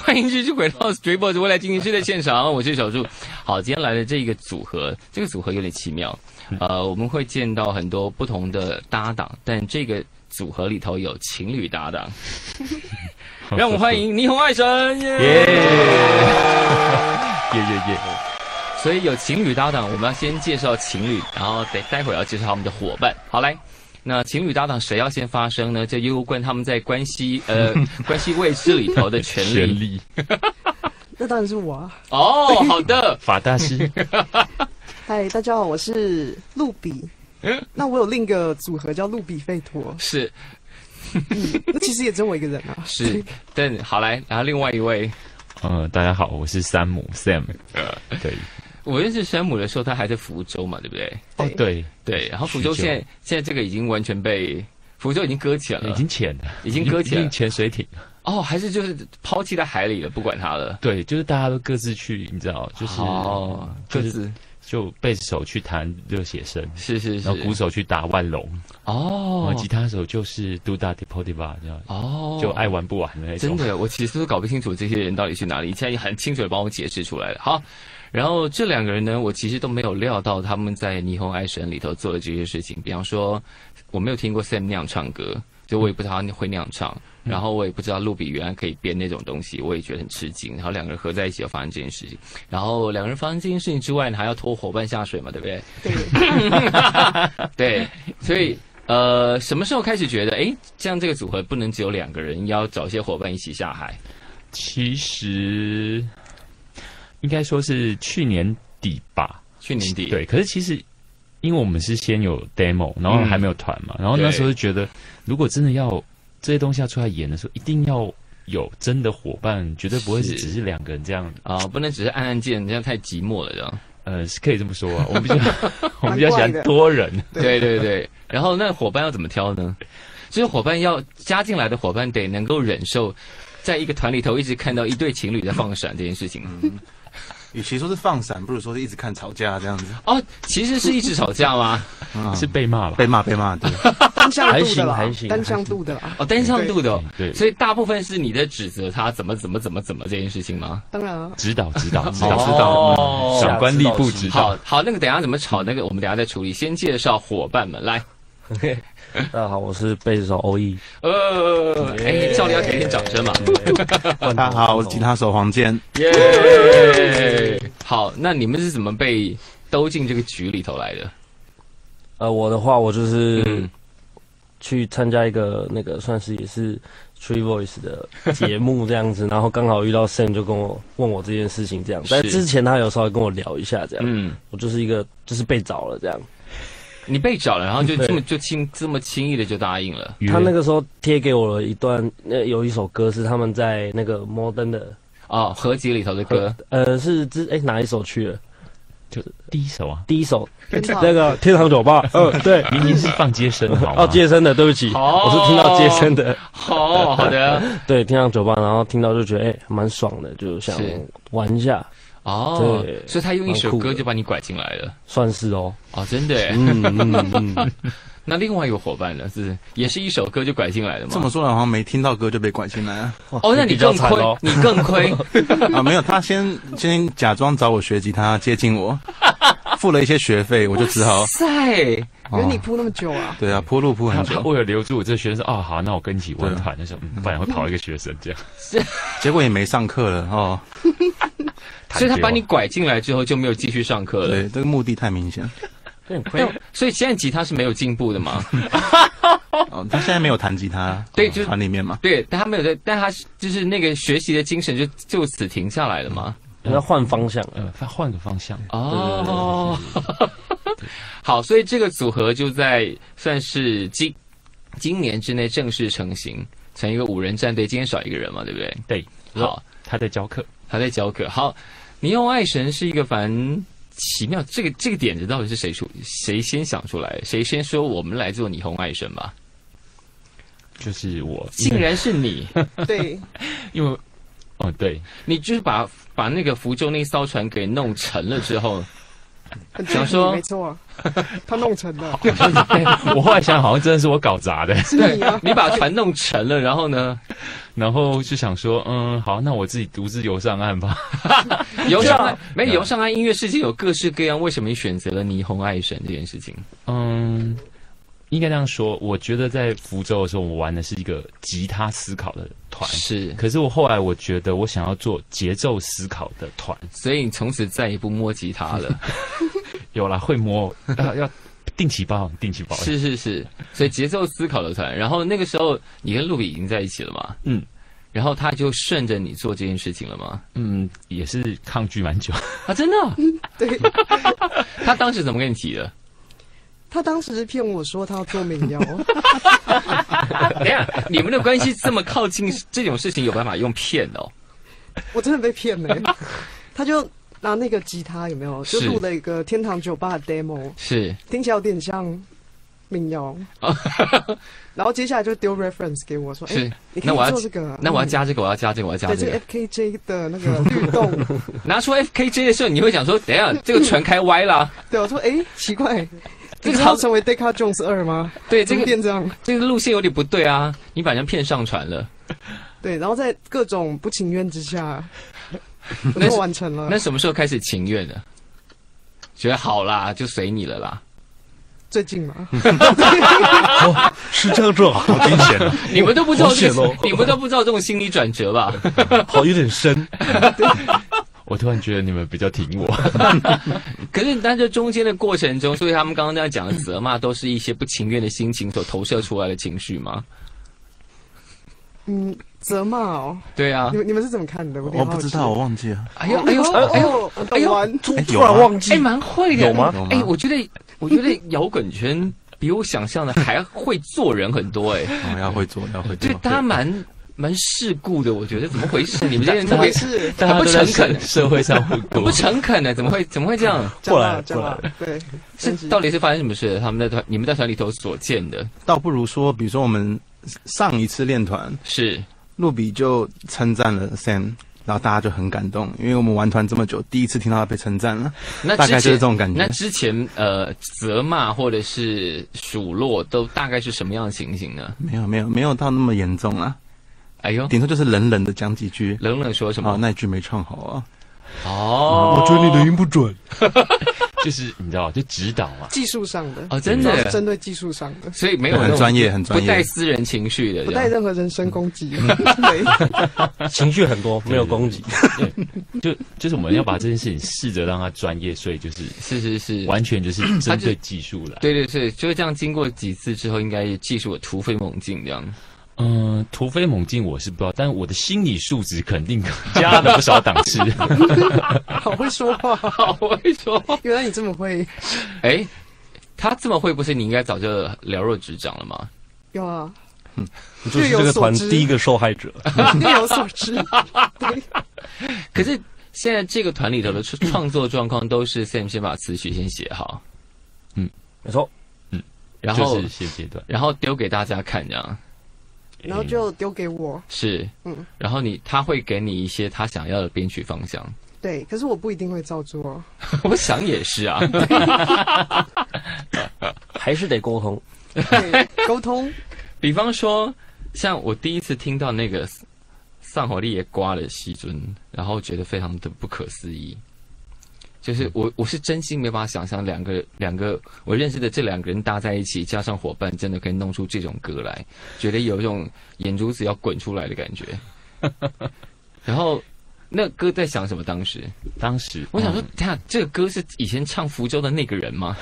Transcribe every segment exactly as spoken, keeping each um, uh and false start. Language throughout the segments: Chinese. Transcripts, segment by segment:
欢迎继续回到 Street Boys 未来进行式的现场，我是小树。好，今天来的这个组合，这个组合有点奇妙。呃，我们会见到很多不同的搭档，但这个组合里头有情侣搭档。让我们欢迎霓虹爱神，耶耶耶耶！所以有情侣搭档，我们要先介绍情侣，然后待待会儿要介绍他们的伙伴。好，来。那情侣搭档谁要先发声呢？这攸关他们在关系呃关系卫士里头的权利。 权利那当然是我啊！ 哦，好的， 法大师。 嗨，大家好，我是露比。那我有另一个组合叫露比费陀。 是， 嗯，那其实也只有我一个人啊。 是，但好来，然后另外一位， 呃，大家好，我是山姆 Sam。呃，对。 我认识山姆的时候，他还在福州嘛，对不对？ 哦，对对。然后福州现在现在这个已经完全被福州已经搁浅了， 已经潜了， 已经搁浅了， 潜水艇。 哦，还是就是抛弃在海里了，不管它了。 对，就是大家都各自去，你知道，就是哦，各自就贝斯手去弹热血声， 是是是， 然后鼓手去打万隆， 哦， 然后吉他手就是杜大 Deportiva 这样， 哦， 就爱玩不玩的那种。 真的，我其实都搞不清楚这些人到底去哪里，现在很清楚的帮我解释出来了。好。然后这两个人呢，我其实都没有料到他们在霓虹爱神里头做的这些事情。比方说，我没有听过 Sam 那样唱歌，就我也不知道他会那样唱。嗯、然后我也不知道露比原来可以编那种东西，我也觉得很吃惊。然后两个人合在一起要发生这件事情，然后两个人发生这件事情之外，还要拖伙伴下水嘛，对不对？对。对，所以呃，什么时候开始觉得，哎，这样这个组合不能只有两个人，要找些伙伴一起下海？ 其实。应该说是去年底吧， 去年底对。可是其实，因为我们是先有 demo， 然后还没有团嘛，嗯、然后那时候就觉得，如果真的要这些东西要出来演的时候，一定要有真的伙伴，绝对不会是只是两个人这样啊、哦，不能只是按按键，这样太寂寞了，这样。 呃，是可以这么说啊，我们比较我们比较喜欢多人， 对对对。然后那伙伴要怎么挑呢？就是伙伴要加进来的伙伴得能够忍受，在一个团里头一直看到一对情侣在放闪这件事情。嗯与其说是放闪，不如说是一直看吵架这样子。 哦，其实是一直吵架吗？ 嗯、是被骂吧？ 被骂被骂，对。 单向度的啦， 还行， 单向度的啦。 哦，单向度的、哦， 对。 所以大部分是你在指责他怎么怎么怎么怎么这件事情吗？ 当然啊。 指导指导指导指导， 哦、 长官吏部指导。 好好，那个等一下怎么吵，那个我们等一下再处理。先介绍伙伴们来。 大家好，我是贝斯手欧毅。 呃，哎，照理要给点掌声嘛。 大家好，我是吉他手黄健。 耶！好，那你们是怎么被兜进这个局里头来的？ 呃，我的话，我就是去参加一个那个算是也是 Street Voice 的节目这样子，然后刚好遇到 Sam 就跟我问我这件事情这样，但之前他有稍微跟我聊一下这样，嗯，我就是一个就是被找了这样。 你被找了，然后就这么就轻这么轻易的就答应了。 他那个时候贴给我了一段，那有一首歌是他们在那个摩登的哦合集里头的歌， 呃是之哎哪一首去了？ 就第一首啊， 第一首那个天堂酒吧，嗯对， 明明是放接生好哦接生的，对不起，我是听到接生的。 好好的， 对天堂酒吧，然后听到就觉得哎蛮爽的，就想玩一下。 哦，对，所以他用一首歌就把你拐进来了， 算是哦。 哦，真的。 嗯嗯嗯。 那另外一个伙伴呢？是也是一首歌就拐进来的吗？ 这么说来，好像没听到歌就被拐进来了。 哦，那你更亏，你更亏啊！没有，他先先假装找我学吉他，接近我，付了一些学费，我就只好。 塞， 原来你铺那么久啊？ 对啊，铺路铺很久。 为了留住我这个学生，哦，好，那我跟一起玩团的时候，不然会跑一个学生这样。 结果也没上课了哦。 所以他把你拐进来之后就没有继续上课了。 对，这个目的太明显。 所以现在吉他是没有进步的吗？ 哦，他现在没有弹吉他， 对，就团里面嘛。 对，但他没有在，但他就是那个学习的精神就就此停下来了吗？ 要换方向， 呃，换个方向。 哦，好，所以这个组合就在算是今今年之内正式成型，成一个五人战队。今天少一个人嘛，对不对？ 对， 好， 他在教课， 他在教课。好，霓虹爱神是一个反奇妙，这个这个点子到底是谁出？谁先想出来？谁先说我们来做霓虹爱神吧？ 就是我， 竟然是你！ 对， 因为哦，对， 你就是把把那个福州那艘船给弄沉了之后， 很想说没错，他弄成的， 我后来想，好像真的是我搞砸的。 是你啊， 你把船弄沉了，然后呢？ 然后就想说，嗯，好，那我自己独自游上岸吧。 游上岸，没游上岸，音乐世界有各式各样，为什么你选择了霓虹爱神这件事情？ 嗯，应该这样说，我觉得在福州的时候，我玩的是一个吉他思考的团， 是。 可是我后来我觉得我想要做节奏思考的团， 所以你从此再也不摸吉他了。 有啦，会摸，要要定期包，定期包。 是是是，所以节奏思考的团。然后那个时候你跟露比已经在一起了嘛？ 嗯。 然后他就顺着你做这件事情了吗？ 嗯，也是抗拒蛮久啊，真的、哦。 对。 他当时怎么跟你提的？ 他当时是骗我说他要做民谣。 等一下，你们的关系这么靠近，这种事情有办法用骗的哦？ 我真的被骗了、欸。他就拿那个吉他有没有，就录了一个天堂酒吧的 demo， 是听起来有点像民谣。然后接下来就丢 reference 给我说，哎、欸，你可以做这个， 那我要加这个，我要加这个，我要加这个。 对，这个 F K J 的那个律动， 拿出 F K J 的时候，你会想说，等一下这个船开歪了。 对，我说，哎、欸，奇怪，这个要成为 Decca Jones 二吗？ 对，这个变这样， 这个路线有点不对啊，你把人骗上船了。 对，然后在各种不情愿之下，我就完成了。 那什么时候开始情愿的？觉得好啦，就随你了啦。 最近嘛， 哦，是这样做，好惊险啊！ 你们都不知道这哦， 你们都不知道这种心理转折吧？ 好有点深。 我突然觉得你们比较挺我。 可是在这中间的过程中，所以他们刚刚那样讲的责骂，都是一些不情愿的心情所投射出来的情绪吗？ 嗯，责骂哦。 对啊， 你们你们是怎么看的？我, 我不知道，我忘记了。 哎呦哎呦哎呦哎呦， 突突然忘记， 哎，蛮会的， 有吗？ 哎，我觉得我觉得摇滚圈比我想象的还会做人很多哎。 哦，要会做，要会做。 对，他蛮蛮世故的，我觉得怎么回事？你们这些人特别是， 他不诚恳， 社会上会不诚恳的，怎么会怎么会这样？ 过来过来，对， 是到底是发生什么事？他们在团你们在团里头所见的， 倒不如说，比如说我们上一次练团是。 露比就称赞了 Sam， 然后大家就很感动，因为我们玩团这么久，第一次听到他被称赞了。 那大概就是这种感觉。 那之前呃责骂或者是数落都大概是什么样的情形呢？ 没有没有没有到那么严重啊。 哎呦， 顶多就是冷冷的讲几句， 冷冷说什么？ 哦，那一句没唱好啊。 哦， 我觉得你的音不准。 就是你知道，就指导嘛， 技术上的哦，真的针对技术上的， 所以没有很专业，很专业， 不带私人情绪的， 不带任何人身攻击，对， 情绪很多，没有攻击， 就就是我们要把这件事情试着让它专业，所以就是是是是， 完全就是针对技术来， 对对对，就是这样。经过几次之后，应该技术突飞猛进这样。 嗯，突飞猛进我是不知道，但我的心理素质肯定加了不少档次。 好会说话， 好会说话， 原来你这么会。 哎，他这么会，不是你应该早就了若指掌了吗？ 有啊， 嗯，就是这个团第一个受害者， 略有所知。对。 可是现在这个团里头的创作状况都是 Sam 先把词曲先写好， 嗯， 没错， 嗯， 然后就是现阶段， 然后丢给大家看这样。 然后就丢给我， 是，嗯，然后你他会给你一些他想要的编曲方向， 对，可是我不一定会照做， 我想也是啊， 还是得沟通， 对，沟通。 比方说，像我第一次听到那个丧火力也刮了西尊，然后觉得非常的不可思议。就是我，我是真心没办法想象两个两个我认识的这两个人搭在一起，加上伙伴，真的可以弄出这种歌来，觉得有一种眼珠子要滚出来的感觉。然后那歌在想什么？当时， 当时我想说，等下这个歌是以前唱福州的那个人吗？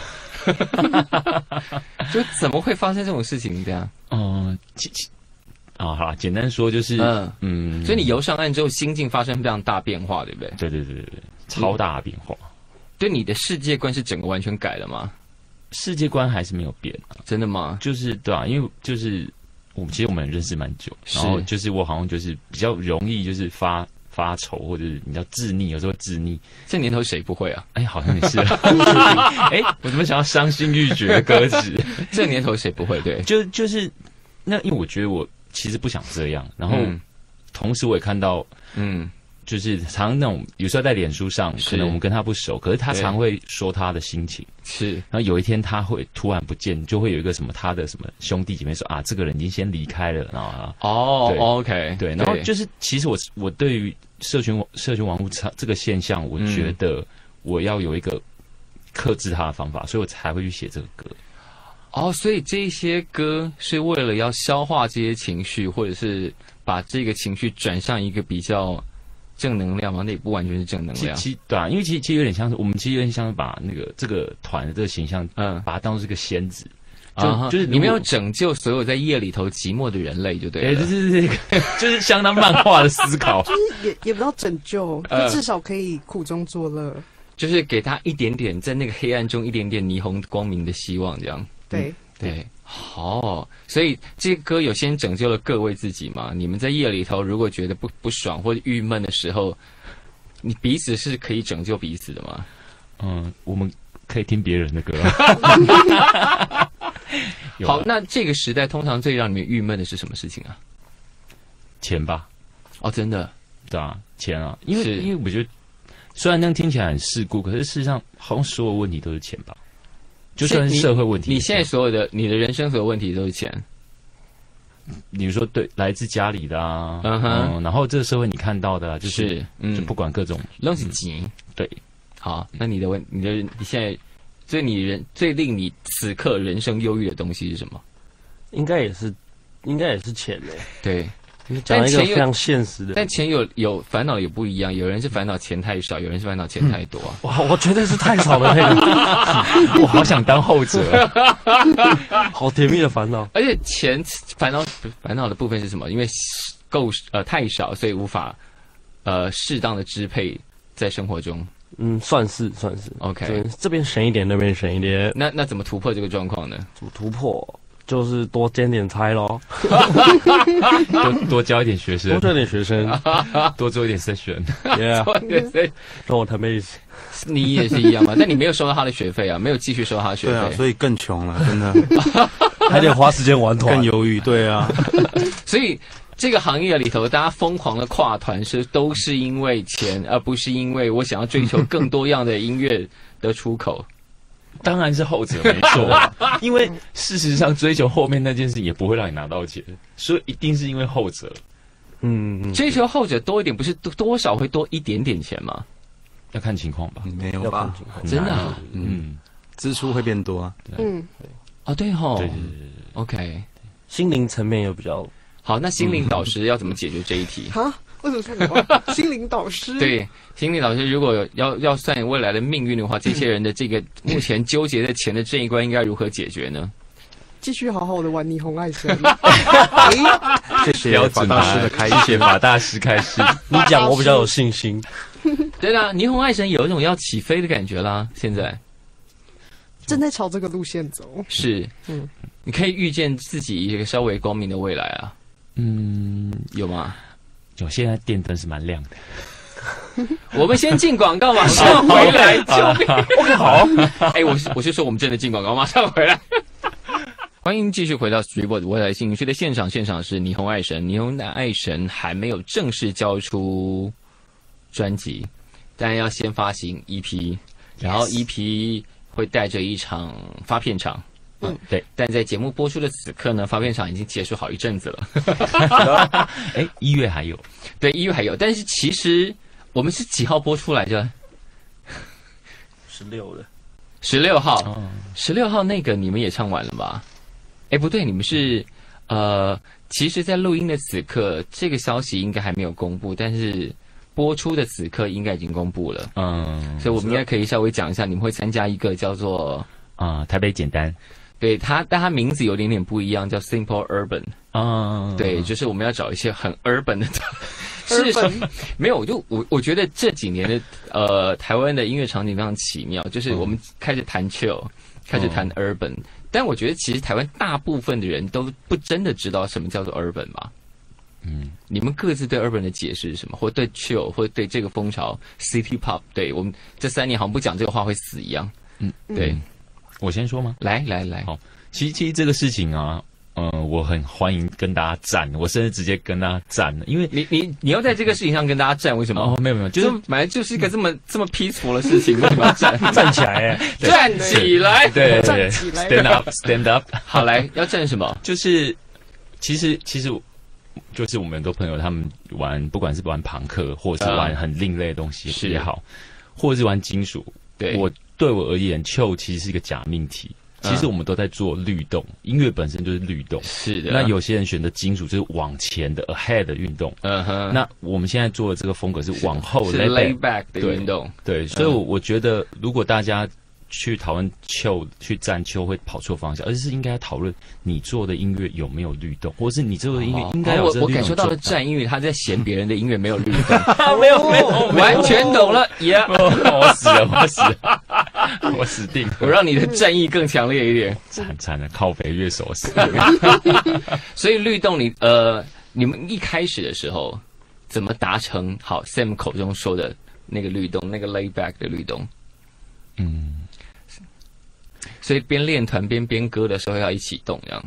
就怎么会发生这种事情？这样， 嗯，其其啊，好啦，简单说就是，嗯嗯， 所以你游上岸之后，心境发生非常大变化，对不对？ 对对对对对，超大的变化。 对，你的世界观是整个完全改了吗？ 世界观还是没有变啊？ 真的吗？ 就是对啊，因为就是我们其实我们认识蛮久，然后就是我好像就是比较容易就是发发愁，或者是你知道自溺，有时候自溺。 这年头谁不会啊？ 哎，好像也是。哎，我怎么想要伤心欲绝的歌词？ 这年头谁不会？对， 就就是那，因为我觉得我其实不想这样，然后、嗯、同时我也看到，嗯。 就是常常那种有时候在脸书上，可能我们跟他不熟，可是他常会说他的心情。 是， 然后有一天他会突然不见，就会有一个什么他的什么兄弟姐妹说啊，这个人已经先离开了，然后啊， 哦对 ，OK， 对，然后就是其实我我对于社群网社群网络这个现象，我觉得我要有一个克制它的方法，所以我才会去写这个歌。 哦，所以这些歌是为了要消化这些情绪，或者是把这个情绪转向一个比较正能量吗？那也不完全是正能量。 其实对啊，因为其实其实有点像是我们其实有点像是把那个这个团的这个形象，嗯，把它当作是个仙子。就、uh-huh, 就是你们要拯救所有在夜里头寂寞的人类，就对了。 对，就是这个，就是相当漫画的思考。 就是也也不要拯救，就至少可以苦中作乐。 就是给他一点点在那个黑暗中一点点霓虹光明的希望，这样。 对、嗯、 对，好，所以这歌有先拯救了各位自己嘛？你们在夜里头如果觉得不不爽或者郁闷的时候，你彼此是可以拯救彼此的吗？ 嗯，我们可以听别人的歌。 好，那这个时代通常最让你们郁闷的是什么事情啊？ 钱吧。 哦，真的？ 对啊，钱啊，因为因为我觉得。虽然那样听起来很世故，可是事实上好像所有问题都是钱吧，就算是社会问题你。你现在所有的你的人生所有问题都是钱， 比如说对来自家里的啊， 嗯哼， 嗯，然后这个社会你看到的、啊、就是，是嗯，就不管各种都是钱、嗯， 对。 好，那你的问你的你现在最你人最令你此刻人生忧郁的东西是什么？ 应该也是，应该也是钱嘞。 对。 讲一个非常现实的， 但钱有有烦恼也不一样，有人是烦恼钱太少，有人是烦恼钱太多、啊嗯。哇，我绝对是太少的那个，我好想当后者， 好甜蜜的烦恼。 而且钱烦恼烦恼的部分是什么？因为够呃太少，所以无法呃适当的支配在生活中。 嗯，算是算是 OK， 这边省一点，那边省一点。 那那怎么突破这个状况呢？ 怎么突破？就是多兼点差咯， 多多教一点学生， 多教一点学生， 多做一点 session， yeah， 让我谈妹子。 你也是一样嘛？但你没有收到他的学费啊，没有继续收他的学费、 啊，所以更穷了，真的， 还得花时间玩团， 更犹豫。对啊， 所以这个行业里头，大家疯狂的跨团是都是因为钱，而不是因为我想要追求更多样的音乐的出口。 当然是后者没错，因为事实上追求后面那件事也不会让你拿到钱，所以一定是因为后者。 嗯，追求后者多一点，不是多多少会多一点点钱吗？ 要看情况吧， 没有吧？ 真的、啊， 嗯，支出会变多啊。 嗯， 哦，对吼， 对对对 ，OK， 心灵层面又比较好。那心灵导师要怎么解决这一题？ 啊？为什么说我心灵导师？ 对，心灵导师如果有要要算未来的命运的话，这些人的这个目前纠结的钱的这一关应该如何解决呢？ 继续好好的玩霓虹爱神。 谢谢法大师的开示， 谢谢法大师开示。 你讲我比较有信心。 对啦，霓虹爱神有一种要起飞的感觉啦，现在正在朝这个路线走。 是，嗯，你可以预见自己一个稍微光明的未来啊。嗯，有吗？ 有，现在电灯是蛮亮的。 我们先进广告，马上回来。救命！ 好， 哎，我是我是说我们真的进广告，马上回来。欢迎继续回到 Streetboard 未来新营区的现场，现场是霓虹爱神，霓虹爱神还没有正式交出专辑，但要先发行 E P， 然后 E P 会带着一场发片场。嗯，对，但在节目播出的此刻呢，发片场已经结束好一阵子了。 哎，一月还有， 对，一月还有，但是其实我们是几号播出来着？ 十六的， 十六号，十六号那个你们也唱完了吧？哎，不对，你们是呃，其实，在录音的此刻，这个消息应该还没有公布，但是播出的此刻应该已经公布了。嗯，所以我们应该可以稍微讲一下，你们会参加一个叫做啊、呃、台北简单。 对它，但它名字有点点不一样，叫 Simple Urban。 啊， 对，就是我们要找一些很 urban 的。是说没有，就我我觉得这几年的呃台湾的音乐场景非常奇妙，就是我们开始谈 chill，、嗯、开始谈 urban，、嗯、但我觉得其实台湾大部分的人都不真的知道什么叫做 urban 嘛。嗯，你们各自对 urban 的解释是什么？或对 chill， 或对这个风潮 city pop， 对我们这三年好像不讲这个话会死一样。嗯，对。 我先说吗？ 来来来， 好，其实其实这个事情啊， 嗯、呃，我很欢迎跟大家站，我甚至直接跟大家站了，因为你你你要在这个事情上跟大家站，为什么？ 哦，没有没有，就是本来就是一个这么这么 peaceful 的事情，为什么要站？ 站起来， 站起来， 对对对站起来 ，stand up stand up， 好来，要站什么？ 就是其实其实就是我们很多朋友他们玩，不管是玩朋克，或者是玩很另类的东西也好，或者是玩金属， 对我对我而言 ，chill 其实是一个假命题。其实我们都在做律动，音乐本身就是律动。 是的。 那有些人选择金属就是往前的 ahead 的运动。嗯哼。那我们现在做的这个风格是往后是 lay back 的运动。 对，所以我觉得如果大家去讨论秋去站秋会跑错方向，而是应该讨论你做的音乐有没有律动，或者是你做的音乐应该有这个律动。 我我感受到了站音乐，他在嫌别人的音乐没有律动。 没有没有， 完全懂了。耶！ 我死了，我死了，我死定了。 我让你的战意更强烈一点。 惨惨的，靠北乐手死。 所以律动你呃，你们一开始的时候怎么达成好 Sam 口中说的那个律动，那个 lay back 的律动？嗯。所以边练团边编歌的时候要一起动，这样。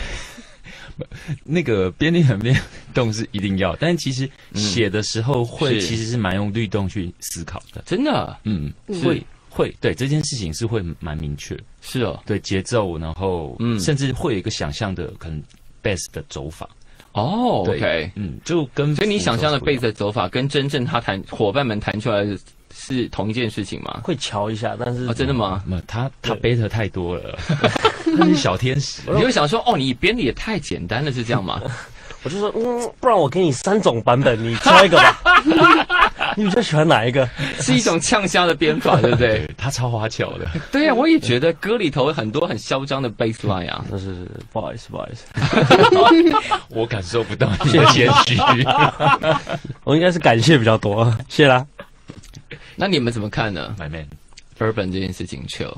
那个边练团边动是一定要，但其实写的时候会、嗯、其实是蛮用律动去思考的， 真的。 嗯，会会对这件事情是会蛮明确。 是哦， 对节奏，然后嗯，甚至会有一个想象的可能 bass 的走法。 哦 ，OK， 嗯，就跟所以你想象的 bass 的走法跟真正他弹伙伴们弹出来的是同一件事情吗？ 会瞧一下，但是、 哦、真的吗？ 没有，他他 beta 太多了，他是小天使。 你会想说，哦，你编的也太简单了，是这样吗？ 我就说，嗯，不然我给你三种版本，你挑一个吧。你比较喜欢哪一个？ 是一种呛虾的编法，对不对？ 对他超花巧的。 对呀、啊，我也觉得歌里头很多很嚣张的 bass line 啊。 那是不好意思，不好意思， 我感受不到你的谦虚。 我应该是感谢比较多，谢啦。 那你们怎么看呢 ？My man， urban 这件事情 ，chill。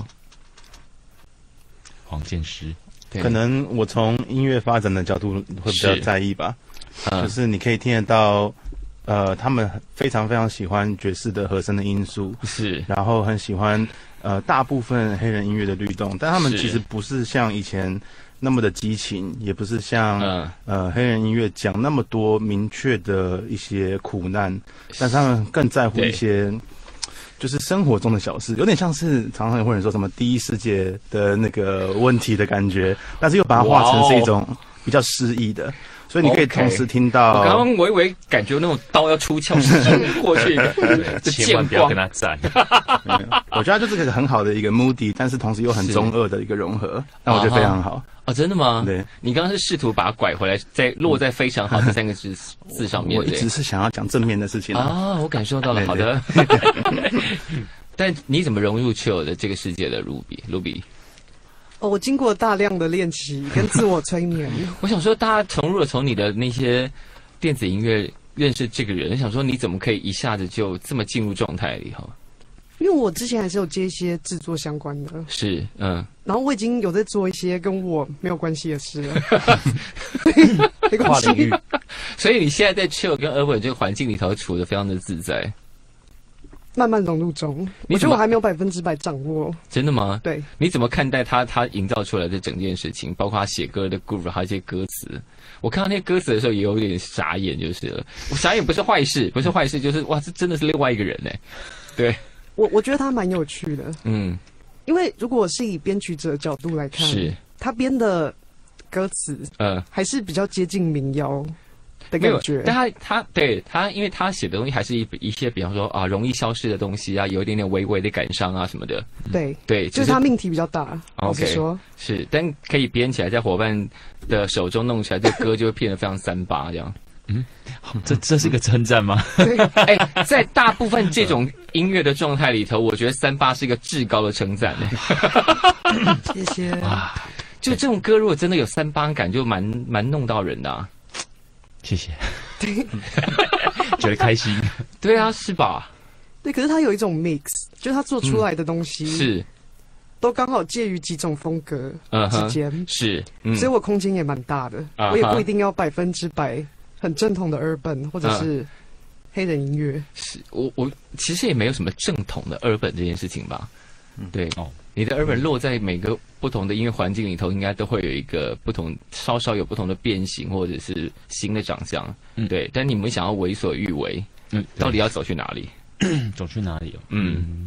黄剑师， 可能我从音乐发展的角度会比较在意吧，嗯、就是你可以听得到，呃，他们非常非常喜欢爵士的和声的因素， 是， 然后很喜欢呃大部分黑人音乐的律动，但他们其实不是像以前那么的激情，也不是像、嗯、呃黑人音乐讲那么多明确的一些苦难，但是他们更在乎一些。就是生活中的小事，有点像是常常会有人说什么第一世界的那个问题的感觉，但是又把它画成是一种比较诗意的，所以你可以同时听到。 我刚刚微微感觉那种刀要出鞘，过去的千万不要跟他战。 我觉得它就是个很好的一个 moody， 但是同时又很中二的一个融合，那我觉得非常好。 哦，真的吗？ 对， 你刚刚是试图把它拐回来，在落在非常好这三个字字上面。 我一直是想要讲正面的事情啊，我感受到了。好的。但你怎么融入 chill 的这个世界的 Ruby？Ruby？ 哦，我经过大量的练习跟自我催眠。 我想说，大家从入从你的那些电子音乐认识这个人，想说你怎么可以一下子就这么进入状态里哈？ 因为我之前还是有接一些制作相关的， 是嗯， 然后我已经有在做一些跟我没有关系的事了，没关系。 所以你现在在 chill 跟 urban 这个环境里头处得非常的自在， 慢慢融入中。我觉得我还没有百分之百掌握。 真的吗？ 对。 你怎么看待他他营造出来的整件事情，包括他写歌的 groove， 还有一些歌词？我看到那些歌词的时候也有点傻眼，就是了。我傻眼不是坏事，不是坏事，就是哇，这真的是另外一个人哎。对。 我我觉得他蛮有趣的， 嗯， 因为如果是以编曲者的角度来看， 是他编的歌词，嗯，还是比较接近民谣的感觉。 但他他对他，因为他写的东西还是一一些，比方说啊，容易消失的东西啊，有一点点微微的感伤啊什么的。 对对， 就是他命题比较大。OK，说是，但可以编起来，在伙伴的手中弄起来，这歌就会变得非常三八这样。 嗯，这这是一个称赞吗？ 哎、欸，在大部分这种音乐的状态里头，我觉得三八是一个至高的称赞。 谢谢。 啊，就这种歌，如果真的有三八感，就蛮蛮弄到人的、啊。 谢谢，觉得开心。 对啊，是吧？ 对，可是他有一种 mix， 就是他做出来的东西、 嗯、是都刚好介于几种风格之间、uh-huh, 是、 嗯，所以我空间也蛮大的。Uh-huh, 我也不一定要百分之百。很正统的 urban 或者是黑人音乐， 是我我其实也没有什么正统的 urban 这件事情吧， 对哦，你的 urban 落在每个不同的音乐环境里头，应该都会有一个不同，稍稍有不同的变形或者是新的长相。嗯，对。但你们想要为所欲为，嗯，到底要走去哪里？ 走去哪里哦？嗯。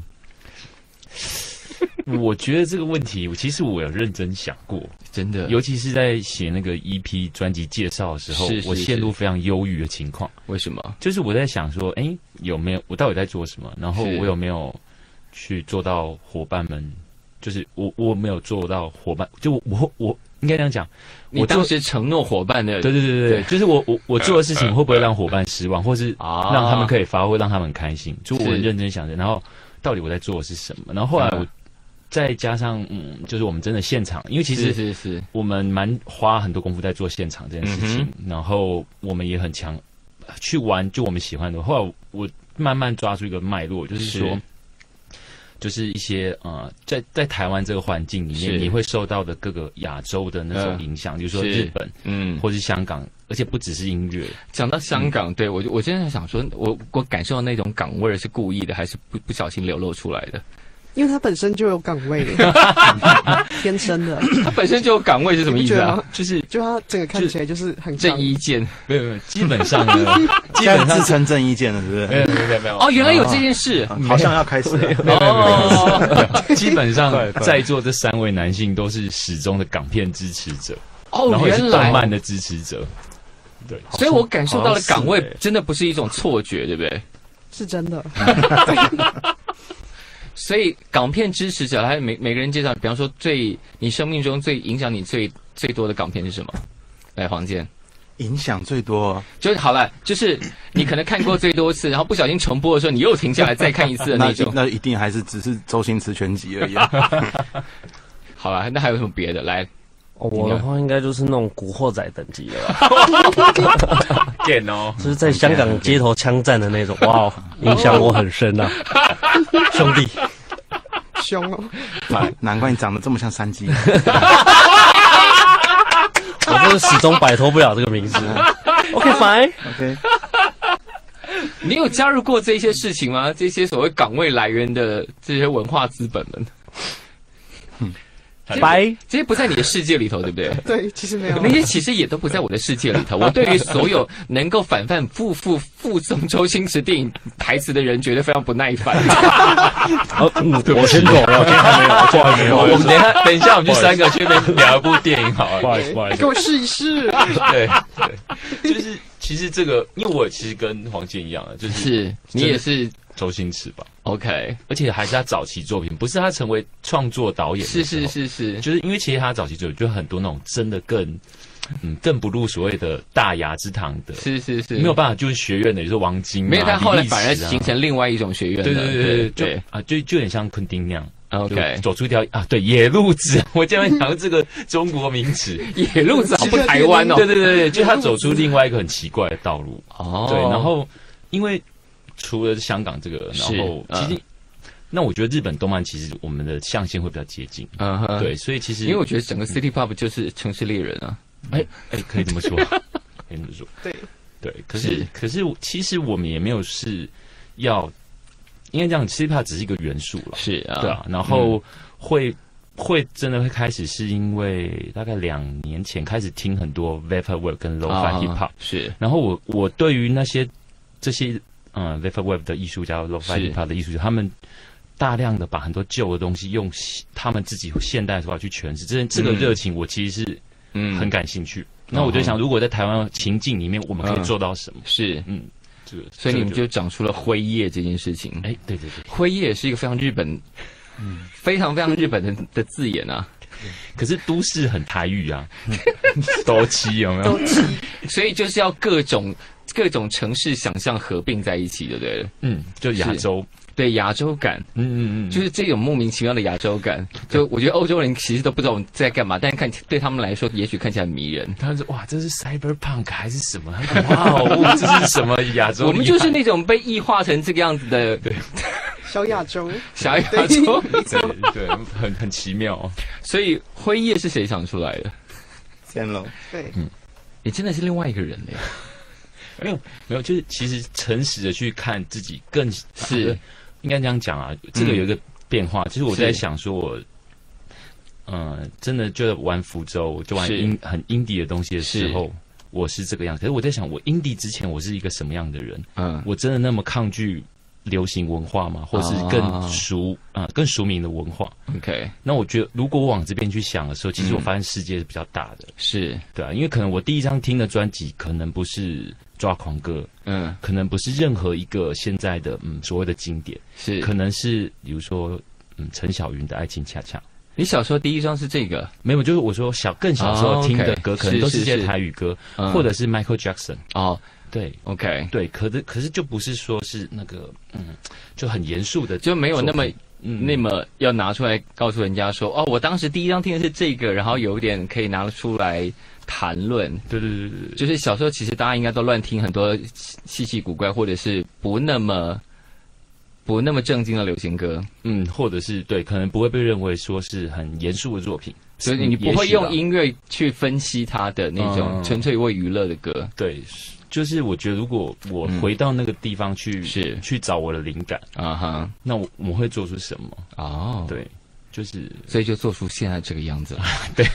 我觉得这个问题，其实我有认真想过， 真的， 尤其是在写那个 E P 专辑介绍的时候， 是是是我陷入非常忧郁的情况。 为什么？ 就是我在想说，哎，有没有我到底在做什么？然后我有没有去做到伙伴们？就是我我没有做到伙伴，就我我应该这样讲， 我当时承诺伙伴的， 对对对对对，就是我我我做的事情会不会让伙伴失望，或是让他们可以发挥，让他们开心？就我很认真想着，然后到底我在做的是什么？然后后来我。再加上，嗯，就是我们真的现场，因为其实是是是， 我们蛮花很多功夫在做现场这件事情，嗯、然后我们也很强去玩，就我们喜欢的。后来我慢慢抓住一个脉络，就是说，是就是一些呃，在在台湾这个环境里面，你会受到的各个亚洲的那种影响，比如说日本，嗯，或是香港，而且不只是音乐。 讲到香港，嗯、对我我真的想说，我我感受到那种港味是故意的，还是不不小心流露出来的？ 因为它本身就有港味，天生的。 它本身就有港味是什么意思啊？ 就是就它整个看起来就是很正义剑， 没有没有，基本上呢，基本上自称正义剑了，是不是？ 没有没有没有。 哦，原来有这件事， 好像要开始了。 哦，基本上在座这三位男性都是始终的港片支持者， 哦， 然后也是动漫的支持者。对， 所以我感受到的港味真的不是一种错觉，对不对？ 是真的。 所以港片支持者，还有每每个人介绍，比方说最你生命中最影响你最最多的港片是什么？来，黄健， 影响最多就是好了，就是你可能看过最多次，然后不小心重播的时候，你又停下来再看一次的那种。 那, 那一定还是只是周星驰全集而已。 好了，那还有什么别的？来， 哦、我的话应该就是那种古惑仔等级的吧。 点哦， 就是在香港街头枪战的那种，哇，影响我很深啊，兄弟， 凶哦， 难怪你长得这么像山鸡。 我就是始终摆脱不了这个名字。OK fine， OK。 你有加入过这些事情吗？这些所谓岗位来源的这些文化资本们？ 嗯。白， 这些不在你的世界里头，对不对？ 对，其实没有。 那些其实也都不在我的世界里头。我对于所有能够反反复复附送周星驰电影台词的人，觉得非常不耐烦。 哦，我先走了，我还没有，我还没有。 我们等一下，等一下，我们去三个去那边聊一部电影好了。 不好意思，不好意思， 给我试一试。 对对，就是其实这个，因为我其实跟黄健一样的，就是是你也是周星驰吧 ？OK， 而且还是他早期作品，不是他成为创作导演的时候。 是是是是， 就是因为其实他早期作品就很多那种真的更，嗯，更不入所谓的大雅之堂的， 是是是， 没有办法就是学院的，也是王晶、啊， 没有，他后来反而形成另外一种学院。 对对对对，就啊，就就很像昆汀那样。 OK， 走出一条啊，对，野路子，我经常讲这个中国名词， 野路子好不台湾哦。 对对对对，就他走出另外一个很奇怪的道路。哦，对，然后因为。除了香港这个，然后其实，呃、那我觉得日本动漫其实我们的象限会比较接近，嗯哼，对，所以其实因为我觉得整个 City Pop 就是城市猎人啊， 哎哎、欸，可以这么说，可以这么说， 对对，可是, 是可是其实我们也没有是要，应该讲 City Pop 只是一个元素了， 是啊， 对啊，然后会、嗯、会真的会开始是因为大概两年前开始听很多 Vaporwave 跟 Lo-Fi Hip Hop，、啊、 是， 然后我我对于那些这些。嗯 ，Vaporwave 的艺术家 ，Lo-Fi Hip Hop 的艺术家，他们大量的把很多旧的东西用他们自己现代的手法去诠释，这这个热情我其实是嗯很感兴趣。嗯、那我就想，如果在台湾情境里面，我们可以做到什么？ 嗯、是嗯， 这个， 所以你们就长出了辉夜这件事情。 哎，对对对， 辉夜是一个非常日本，嗯，非常非常日本的的字眼啊。 可是都市很台语啊，都七有没有？ 都七， 所以就是要各种。各种城市想象合并在一起，对不对？ 嗯，就亚洲， 对亚洲感， 嗯嗯嗯， 就是这种莫名其妙的亚洲感。就我觉得欧洲人其实都不知道我们在干嘛，但是看对他们来说，也许看起来很迷人。 他说：“哇，这是 cyberpunk 还是什么？哇哦，这是什么亚洲？” 我们就是那种被异化成这个样子的， 对， 小亚洲， 小亚洲， 对对，很很奇妙。 所以辉夜是谁想出来的？ 天龙， 对， 嗯，你真的是另外一个人嘞。 没有没有，就是其实诚实的去看自己更， 是应该这样讲啊。这个有一个变化，就是我在想说我。嗯，真的就玩福州，就玩英很 indie 的东西的时候，我是这个样子。可是我在想，我 indie 之前我是一个什么样的人？嗯，我真的那么抗拒流行文化吗？或是更俗啊、呃、更俗民的文化 ？OK， 那我觉得如果我往这边去想的时候，其实我发现世界是比较大的。 是、嗯， 对啊，因为可能我第一张听的专辑可能不是抓狂歌，嗯，可能不是任何一个现在的嗯所谓的经典，是，可能是比如说嗯陈小云的《爱情恰恰》。 你小时候第一张是这个？ 没有，就是我说小更小时候听的歌， oh, okay, 可能都是些台语歌， 是是是或者是 Michael Jackson。 哦， 对 ，OK， 对，可是可是就不是说是那个，嗯，就很严肃的， 就没有那么、嗯、那么要拿出来告诉人家说，哦，我当时第一张听的是这个，然后有一点可以拿出来谈论。 对对对对， 就是小时候其实大家应该都乱听很多稀奇古怪，或者是不那么。不那么正经的流行歌， 嗯，或者是对，可能不会被认为说是很严肃的作品， 所以你不会用音乐去分析它的那种纯粹为娱乐的歌。 嗯、对，就是我觉得如果我回到那个地方去， 嗯、是去找我的灵感啊哈， 那我我会做出什么？ 哦， 对，就是所以就做出现在这个样子了。 对。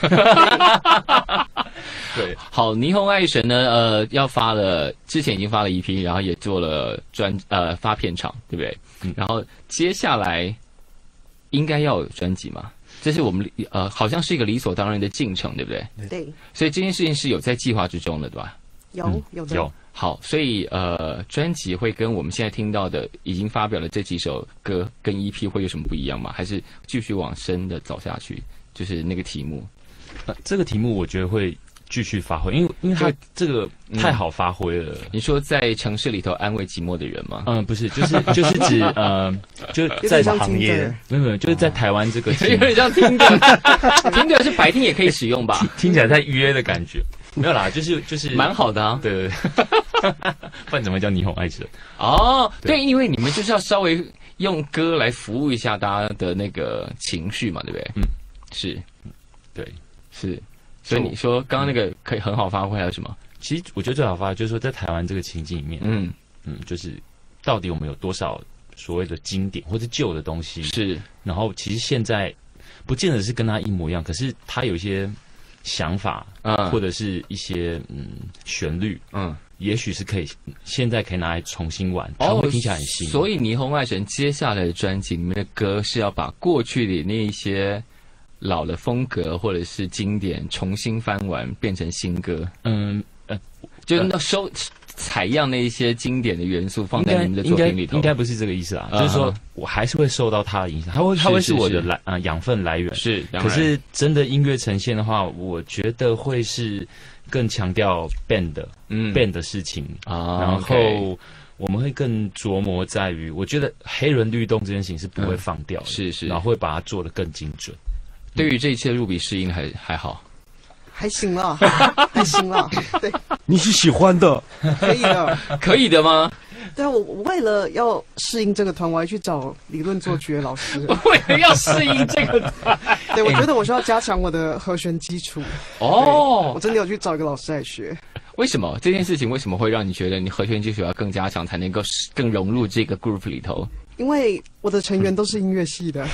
对， 好，霓虹爱神呢，呃，要发了，之前已经发了 E P， 然后也做了专呃发片场，对不对？嗯，然后接下来应该要有专辑嘛，这是我们呃好像是一个理所当然的进程，对不对？ 对， 所以这件事情是有在计划之中的，对吧？ 有、嗯、有的有。 好，所以呃，专辑会跟我们现在听到的已经发表了这几首歌跟 E P 会有什么不一样吗？还是继续往深的走下去？就是那个题目， 呃，这个题目我觉得会。继续发挥，因为因为他这个太好发挥了。 嗯、你说在城市里头安慰寂寞的人吗？ 嗯，不是，就是就是指呃，就在行业， 没有没有，就是在台湾这个， 有点像听的，听的是白天也可以使用吧？ 听起来在约的感觉，没有啦，就是就是蛮好的啊。 对对对，不然怎么叫霓虹爱神？ 哦，对，因为你们就是要稍微用歌来服务一下大家的那个情绪嘛，对不对？嗯，是， 对， 是。所以你说刚刚那个可以很好发挥，还有什么？ 其实我觉得最好发挥就是说，在台湾这个情境里面，嗯嗯，就是到底我们有多少所谓的经典或者旧的东西？ 是。然后其实现在不见得是跟他一模一样，可是他有一些想法啊，或者是一些嗯旋律，嗯，也许是可以现在可以拿来重新玩，它会听起来很新。 所以霓虹爱神接下来的专辑里面的歌是要把过去的那一些。老的风格或者是经典重新翻完变成新歌，嗯呃，就那收采样那一些经典的元素放在你们的作品里头， 应该不是这个意思啊，uh-huh. 就是说我还是会受到它的影响，它会它会是我的来啊、呃、养分来源是， 可是真的音乐呈现的话，我觉得会是更强调 band 嗯 band 的事情啊，然后。Okay.我们会更琢磨在于，我觉得黑人律动这件事情是不会放掉的， 嗯、是是， 然后会把它做得更精准。 对于这一切，入笔适应还还好， 还行啦，还行啦。对， 你是喜欢的， 可以的， 可以的吗？ 对啊，我为了要适应这个团，我还去找理论作曲的老师。 为了要适应这个团， 对，我觉得我需要加强我的和弦基础。 哦， 我真的有去找一个老师来学。 为什么这件事情为什么会让你觉得你和弦基础要更加强，才能够更融入这个 group 里头？ 因为我的成员都是音乐系的。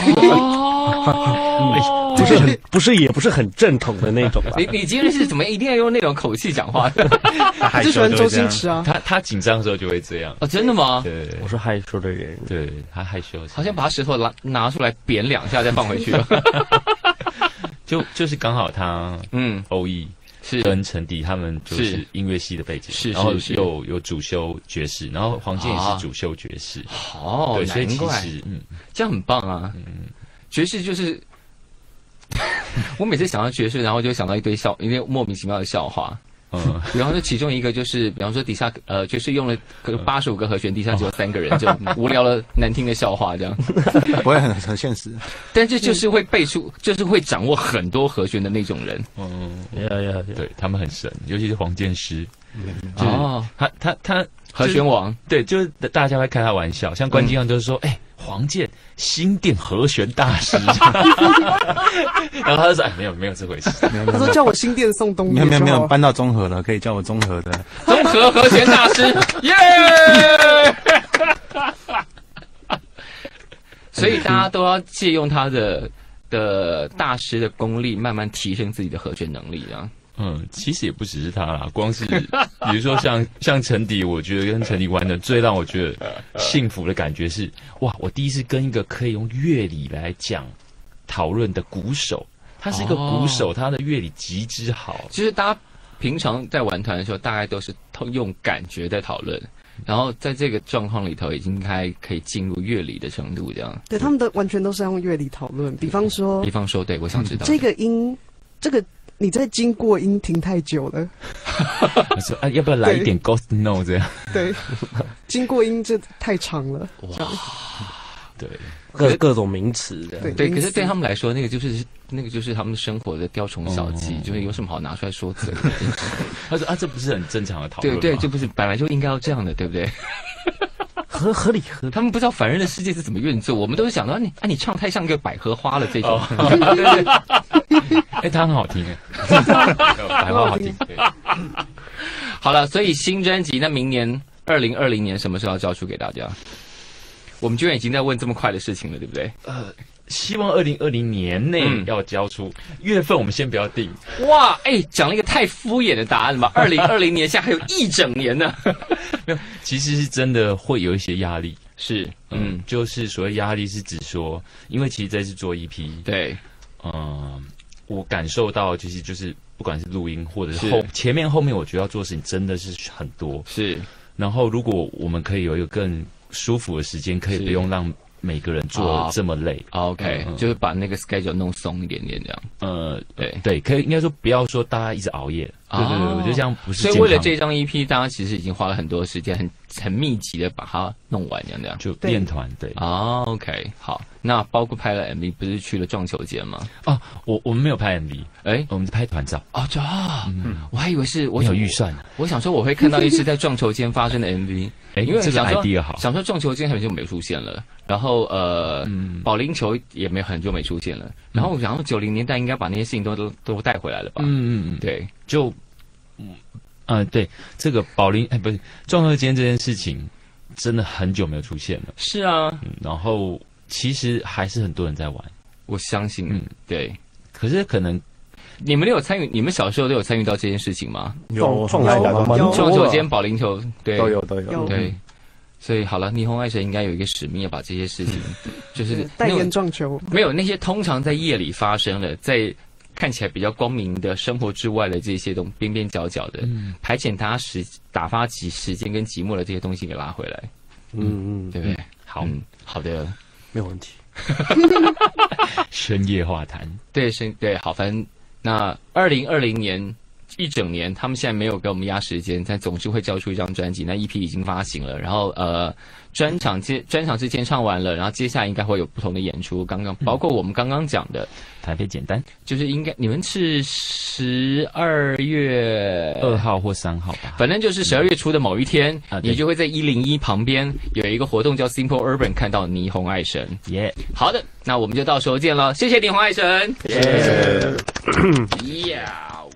哦，不是很不是也不是很正统的那种吧？ 你你今天是怎么一定要用那种口气讲话的？ 我就喜欢周星驰啊。 他他紧张的时候就会这样。 哦，真的吗？ 对， 我是害羞的人。 对，他害羞。 好像把石头拿拿出来扁两下再放回去了。 就就是刚好他嗯欧艺。是跟陈迪他们就是音乐系的背景， 是， 然后又有主修爵士，然后黄健也是主修爵士， 哦， 对，所以其实嗯， 这样很棒啊，嗯，爵士就是，我每次想到爵士，然后就想到一堆笑，一堆莫名其妙的笑话。嗯，然后就其中一个就是，比方说底下呃，就是用了八十五个和弦，底下只有三个人，就无聊了难听的笑话这样， 不会很很现实。 但是就是会背出，就是会掌握很多和弦的那种人。 嗯，呀呀，对他们很神，尤其是黄健师。哦，他他他和弦王， 对，就是大家会开他玩笑，像关金阳就是说，哎、欸。黄健新店和弦大师，然后他就说：“哎，没有没有这回事。” 他说：“叫我新店宋冬野。” 没有没有没有，搬到综合了，可以叫我综合的综合和弦大师，耶！所所以大家都要借用他的的大师的功力，慢慢提升自己的和弦能力啊。 嗯，其实也不只是他啦，光是比如说像像陈迪，我觉得跟陈迪玩的最让我觉得幸福的感觉是，哇，我第一次跟一个可以用乐理来讲讨论的鼓手，他是一个鼓手，哦、他的乐理极之好。 其实大家平常在玩团的时候，大概都是用感觉在讨论。然后在这个状况里头，已经开可以进入乐理的程度，这样。 对，他们的完全都是用乐理讨论。比方说， 比方说，对，我想知道、嗯、 这个音，这个你在经过音停太久了。 我说啊，要不要来一点 Ghost Note 这样？ 对，经过音这太长了。哇， 对， 各各种名词的。 对对，可是对他们来说，那个就是那个就是他们生活的雕虫小技，哦、就是有什么好拿出来说嘴的？ 他说啊，这不是很正常的讨论吗？ 对对，这不是本来就应该要这样的，对不对？ 合合理合理， 他们不知道凡人的世界是怎么运作，我们都是想到啊你啊你唱太像一个百合花了这种。 哎、欸，他很好听哎，百合好听。 好了，所以新专辑那明年二零二零年什么时候要交出给大家？我们居然已经在问这么快的事情了，对不对？ 呃，希望二零二零年内要交出、嗯、月份，我们先不要定。 哇，哎，讲了一个太敷衍的答案吧。二零二零年现在还有一整年呢。 没有，其实是真的会有一些压力。 是， 嗯，嗯就是所谓压力是指说，因为其实这次做 E P， 对， 嗯、呃，我感受到其实就是不管是录音或者是后是前面后面，我觉得要做的事情真的是很多。 是， 然后如果我们可以有一个更舒服的时间，可以不用让每个人做这么累。 Oh, OK，、嗯、就是把那个 schedule 弄松一点点这样。 呃，对对，可以应该说不要说大家一直熬夜。对对对，我觉得这样不是健康。 所以为了这张 E P， 大家其实已经花了很多时间，很很密集的把它弄完，这样这样。 就练团对。 哦、oh, ，OK， 好，那包括拍了 M V， 不是去了撞球间吗？ 哦，我我们没有拍 M V， 哎， 我们是拍团照。 哦，这、嗯，我还以为是我没有预算、啊。 我想说我会看到一次在撞球间发生的 M V， 哎，因为这个 idea 好， 想说撞球间很久没出现了，然后呃，嗯、保龄球也没很久没出现了，然后我想说九零年代应该把那些事情都都都带回来了吧？嗯嗯嗯，对， 就。嗯，呃，对，这个保龄哎，不是撞球间这件事情，真的很久没有出现了。 是啊， 嗯、然后其实还是很多人在玩， 我相信，嗯，对。 可是可能你们都有参与，你们小时候都有参与到这件事情吗？ 有撞撞撞球间、保龄球，对， 都有都有， 对。所以好了，霓虹爱神应该有一个使命，要把这些事情，就是代言撞球， 没有那些通常在夜里发生的，在。看起来比较光明的生活之外的这些东边边角角的，嗯、排遣他时打发几时间跟寂寞的这些东西给拉回来， 嗯嗯， 对不对？ 嗯、好、 嗯，好的， 没有问题。 深夜话谈， 对，深对，好，反正那二零二零年一整年，他们现在没有给我们压时间，但总是会交出一张专辑。那 E P 已经发行了，然后呃，专场接专场之前唱完了，然后接下来应该会有不同的演出。刚刚包括我们刚刚讲的。 台北简单， 就是应该你们是十二月二号或三号吧， 反正就是十二月初的某一天，嗯、你就会在一零一旁边有一个活动叫 Simple Urban 看到霓虹爱神。 耶、yeah ， 好的，那我们就到时候见了，谢谢霓虹爱神， 谢谢。 呀。